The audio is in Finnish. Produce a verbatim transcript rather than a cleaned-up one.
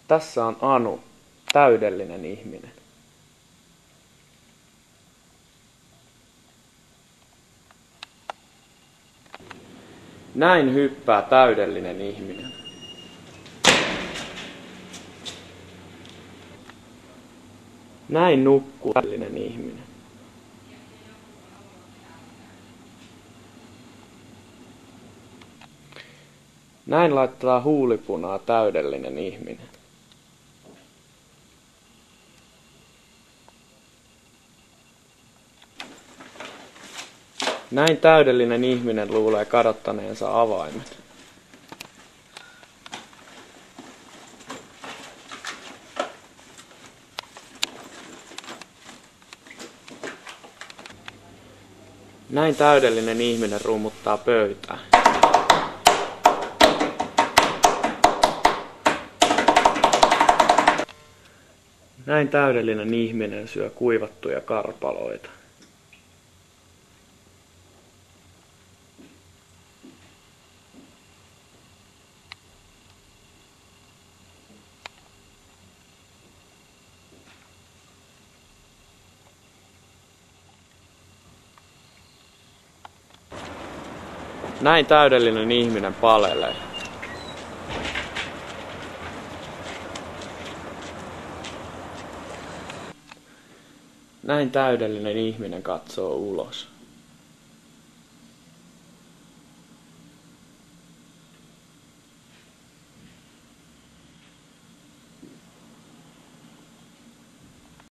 Tässä on Anu, täydellinen ihminen. Näin hyppää täydellinen ihminen. Näin nukkuu täydellinen ihminen. Näin laittaa huulipunaa täydellinen ihminen. Näin täydellinen ihminen luulee kadottaneensa avaimet. Näin täydellinen ihminen rummuttaa pöytää. Näin täydellinen ihminen syö kuivattuja karpaloita. Näin täydellinen ihminen palelee. Näin täydellinen ihminen katsoo ulos.